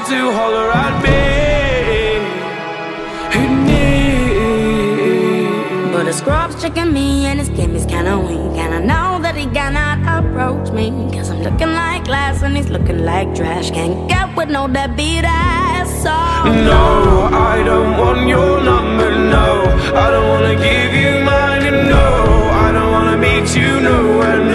to holler at me. But the scrub's checking me and his game is kinda weak, and I know that he cannot approach me, cause I'm looking like glass and he's looking like trash. Can't get with no deadbeat ass, so no, I don't want your number, no. I don't wanna give you mine, and no, I don't wanna meet you nowhere, no.